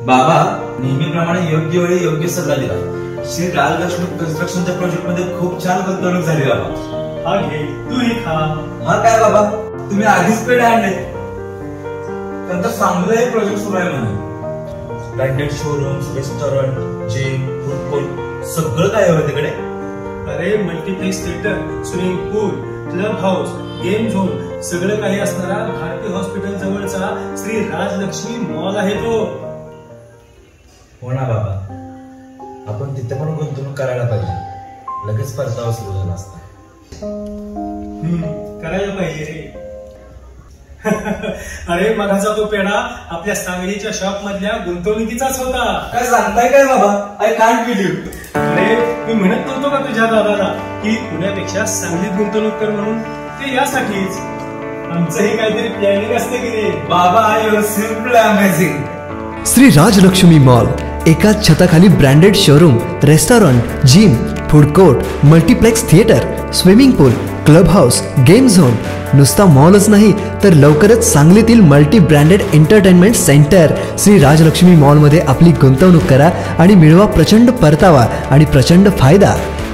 बाबा नेहमीप्रमाणे योग्य वेळी योग्य सल्ला दिला. श्री राजलक्ष्मी कन्स्ट्रक्शनच्या प्रोजेक्ट मध्ये खूप छान गुंतवणूक झाली बाबा. हा घे, तूही खा. मग काय बाबा, तुम्ही आधीच पेढे आणले. त्यांचा चांगलं प्रोजेक्ट सुरू आहे म्हणे. Branded showrooms, restaurant, gym, food court सगळं काय आहे तिकडे. अरे multiplex theatre, swimming pool, club house, game zone सगळं काही असणारा भारती हॉस्पिटल जवळचा श्री राजलक्ष्मी मॉल आहे तो. हो ना बाबा, आपण तिथे पण गुंतवणूक करायला पाहिजे. लगेच परतावा सुरू झाला असता. करायला पाहिजे रे. अरे मगाचा तो पेढा आपल्या सांगलीच्या शॉप मधल्या गुंतवणुकीचाच होता. काय सांगताय काय बाबा, आय कांट बिलीव्ह. अरे मी म्हणत नव्हतो का तुझ्या दादाला की पुण्यापेक्षा सांगलीत गुंतवणूक कर म्हणून. ते यासाठीच आमचंही काहीतरी प्लॅनिंग असते की रे. बाबा you simple amazing. Shri Rajlakshmi mall, एकाच छताखाली branded showroom, restaurant, gym, food court, multiplex theatre, swimming pool, club house, game zone. नुसता मॉलच नाही तर लवकरच सांगलीतील multi branded entertainment centre Shri Rajlakshmi मॉलमध्ये आपली गुंतवणूक करा आणि मिळवा प्रचंड परतावा आणि प्रचंड फायदा.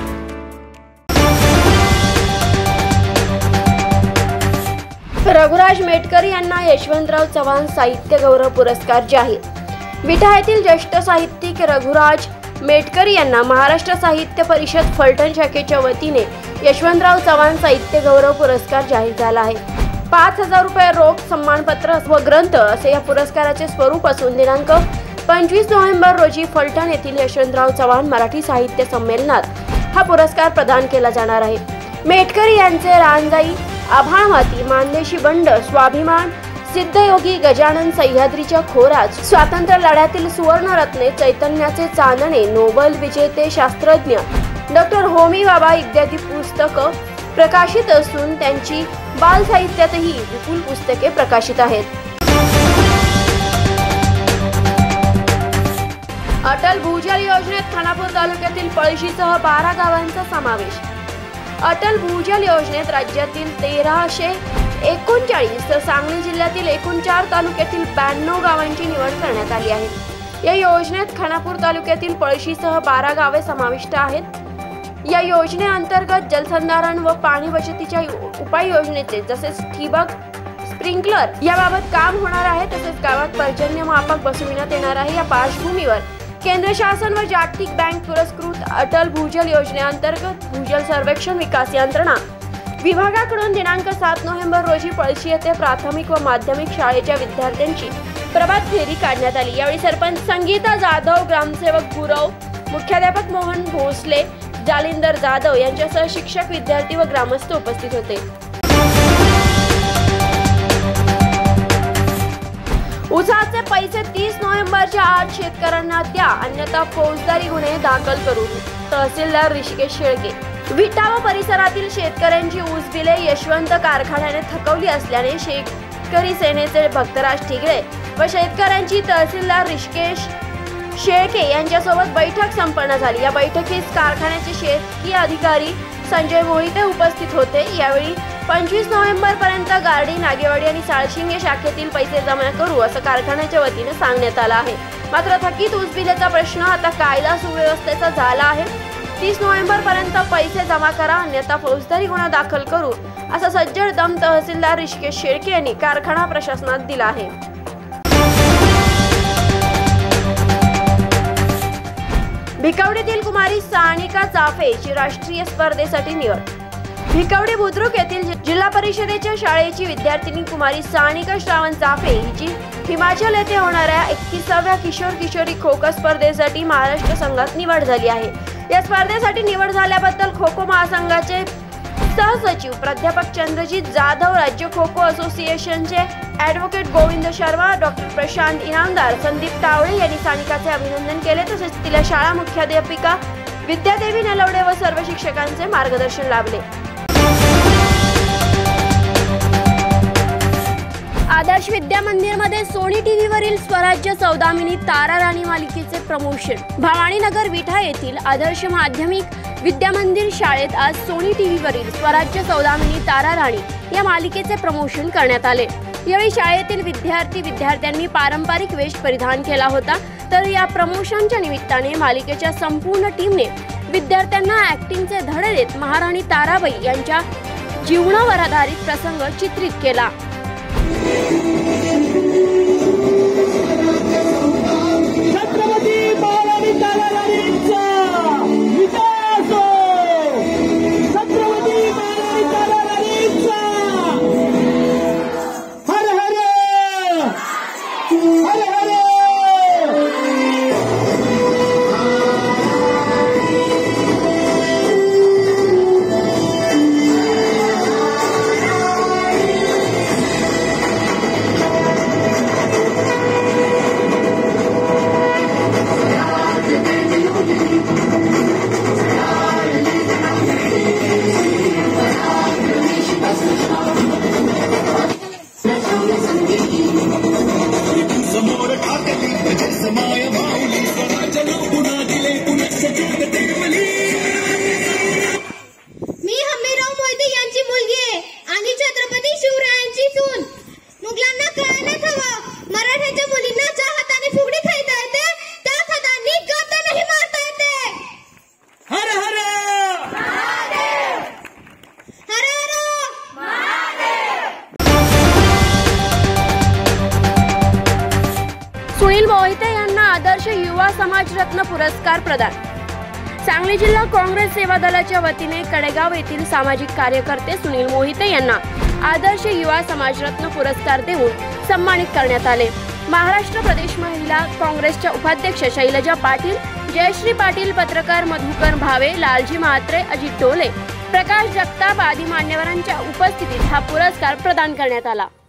रघुराज मेटकर यांना यशवंतराव चव्हाण साहित्य गौरव पुरस्कार जाहीर. विटा येथील ज्येष्ठ साहित्यिक रघुराज मेटकर यांना महाराष्ट्र साहित्य परिषद फलटण शाखेच्या वतीने यशवंतराव चव्हाण साहित्य गौरव पुरस्कार जाहीर झाला आहे. 5,000 रुपये रोख, सन्मानपत्र व ग्रंथ असे या पुरस्काराचे स्वरूप असून दिनांक 25 नोव्हेंबर रोजी फलटण येथील यशवंतराव चव्हाण मराठी साहित्य संमेलनात हा पुरस्कार प्रदान केला जाणार आहे. मेटकर यांचे रानजाई, आभाळमाती, मानदेशी बंड, स्वाभिमान, सिद्धयोगी, गजानन, सह्याद्रीच्या खोरात, स्वातंत्र्य लढ्यातील सुवर्णरत्ने, चैतन्याचे चांदणे, नोबल विजेते शास्त्रज्ञ डॉक्टर होमी बाबा इत्यादी पुस्तकं प्रकाशित असून त्यांची बाल साहित्यातही विपुल पुस्तके प्रकाशित आहेत. अटल भूजल योजनेत खानापूर तालुक्यातील पळशीसह 12 गावांचा समावेश. अटल भूजल योजनेत राज्यातील 1339 तर सांगली जिल्ह्यातील एकूण 4 तालुक्यातील 92 गावांची निवड करण्यात आली आहे. या योजनेत खानापूर तालुक्यातील पळशीसह 12 गावे समाविष्ट आहेत. या योजनेअंतर्गत जलसंधारण व पाणी बचतीच्या उपाययोजनेचे जसेच ठिबक, स्प्रिंकलर याबाबत काम होणार आहे. तसेच गावात पर्जन्यमापक बसविण्यात येणार आहे. या पार्श्वभूमीवर केंद्र शासन व जागतिक बँक पुरस्कृत अटल भूजल योजनेअंतर्गत भूजल सर्वेक्षण विकास यंत्रणा विभागाकडून दिनांक 7 नोव्हेंबर रोजी पळशी येथे प्राथमिक व माध्यमिक शाळेच्या विद्यार्थ्यांची प्रभात फेरी काढण्यात आली. यावेळी सरपंच संगीता जाधव, ग्रामसेवक गुरव, मुख्याध्यापक मोहन भोसले, जालिंदर जाधव यांच्यासह शिक्षक, विद्यार्थी व ग्रामस्थ उपस्थित होते. उसाचे पैसे 30 नोव्हेंबरच्या आत शेतकऱ्यांना द्या, अन्यथा फौजदारी गुन्हे दाखल करू. तहसीलदार ऋषिकेश शेळके. विटा व परिसरातील शेतकऱ्यांची ऊस बिले यशवंत कारखान्याने थकवली असल्याने शेतकरी सेनेचे भक्तराज ठिगळे व शेतकऱ्यांची तहसीलदार ऋषिकेश शेळके यांच्यासोबत बैठक संपन्न झाली. या बैठकीस कारखान्याचे शेतकी अधिकारी संजय मोहिते उपस्थित होते. यावेळी 25 नोव्हेंबर पर्यंत गार्डी, नागेवाडी आणि साळशिंगे शाखेतील पैसे जमा करू असं कारखान्याच्या वतीने सांगण्यात आलं आहे. मात्र थकीत ऊस बिलेचा प्रश्न आता कायदा सुव्यवस्थेचा झाला आहे. 30 नोव्हेंबर पर्यंत पैसे जमा करा, अन्यथा फौजदारी गुन्हा दाखल करू असा सज्जड दम तहसीलदार ऋषिकेश शेळके यांनी कारखाना प्रशासनात दिला आहे. भिकवडीतील कुमारी सानिका चाफे हिची राष्ट्रीय स्पर्धेसाठी निवड. भिकवडी बुद्रुक येथील जिल्हा परिषदेच्या शाळेची विद्यार्थिनी कुमारी सानिका श्रावण चाफे हिची हिमाचल येथे होणाऱ्या 21व्या किशोर किशोरी खो खो स्पर्धेसाठी महाराष्ट्र संघात निवड झाली आहे. या स्पर्धेसाठी निवड झाल्याबद्दल खो खो महासंघाचे सहसचिव प्राध्यापक चंद्रजीत जाधव, राज्य खो खो असोसिएशनचे ॲडव्होकेट गोविंद शर्मा, डॉक्टर प्रशांत इनामदार, संदीप तावळे यांनी सानिकाचे अभिनंदन केले. तसेच तिला शाळा मुख्याध्यापिका विद्यादेवी नलवडे व सर्व शिक्षकांचे मार्गदर्शन लाभले. आदर्श विद्या मंदिर मध्ये सोनी टीव्ही वरील स्वराज्य सौदामिनी तारा राणी मालिकेचे प्रमोशन. भवानीनगर विटा येथील आदर्श माध्यमिक विद्या मंदिर शाळेत आज सोनी टीव्ही वरील स्वराज्य सौदामिनी तारा राणी या मालिकेचे प्रमोशन करण्यात आले. यावेळी शाळेतील विद्यार्थी विद्यार्थ्यांनी पारंपरिक वेश परिधान केला होता. तर या प्रमोशनच्या निमित्ताने मालिकेच्या संपूर्ण टीमने विद्यार्थ्यांना ऍक्टिंगचे धडे देत महाराणी ताराबाई यांच्या जीवनावर आधारित प्रसंग चित्रित केला। सुनील मोहिते यांना आदर्श युवा समाजरत्न पुरस्कार प्रदान। सांगली जिल्हा काँग्रेस सेवा दलाच्या वतीने कडेगाव येथील सामाजिक कार्यकर्ते सुनील मोहिते यांना आदर्श युवा समाजरत्न पुरस्कार देऊन सन्मानित करण्यात आले। महाराष्ट्र प्रदेश महिला काँग्रेसच्या उपाध्यक्ष शैलजा पाटील, जयश्री पाटील, पत्रकार मधुकर भावे, लालजी म्हात्रे, अजित डोले, प्रकाश जगताप आदी मान्यवरांच्या उपस्थितीत हा पुरस्कार प्रदान करण्यात आला।